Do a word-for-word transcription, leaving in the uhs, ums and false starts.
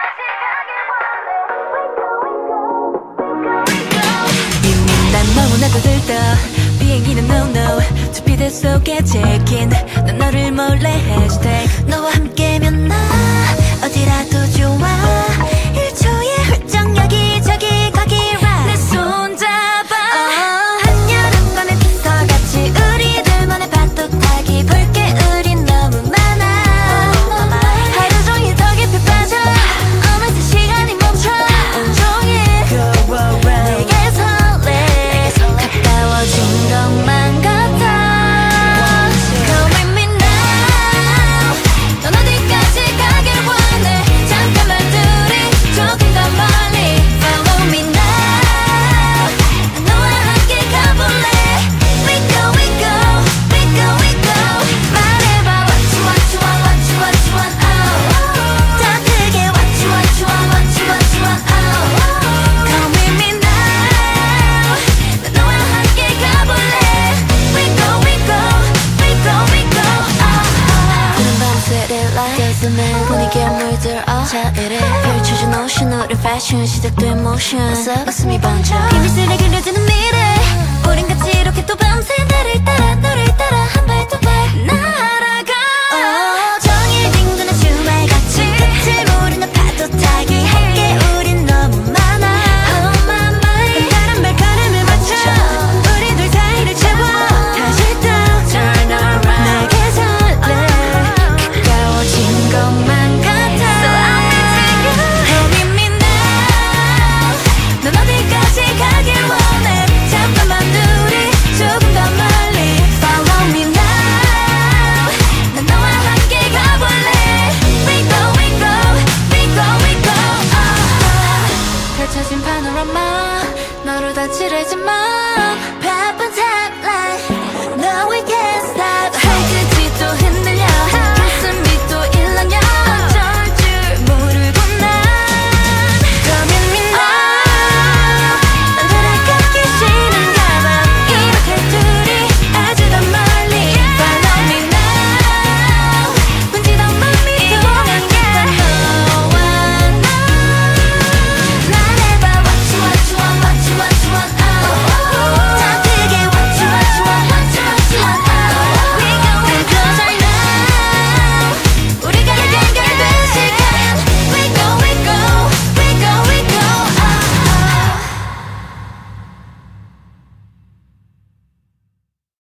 이미 난 너무나도 들떠 비행기는 no no 주피들 속에 check-in 난 너를 몰래 hashtag 너와 함께면 나 어디라도 좋아 일 초에 훌쩍 여기저기 가기 right 내 손 잡아 uh, 한여름밤의 피서같이 우리들만의 파도 타기 볼 게 우린 너무 많아 하루 종일 더 깊이 빠져 어느새 시간이 멈춰 온종일 go around 내게 설레 가까워진 것만 같아 Come with me now 넌 어디까지 가길 원해 잠깐만 둘이 조금 더 멀리 Follow me now 난 너와 함께 가볼래 We go we go we go we go 말해봐 what you want you want what you want you want oh 더 크게 what you want you want what you want you want oh Come with me now 난 너와 함께 가볼래 We go we go we go we go oh 푸른 밤새를 light 뜨스맨 분위기에 물들어 자이래 펼쳐진 오션 우린 패션 시작된 모션 웃음이 번져 비밀스레 그려지는 미래 우린 같이 이렇게 또 밤새 나를 따라 너를 따라 한 발 두 발 나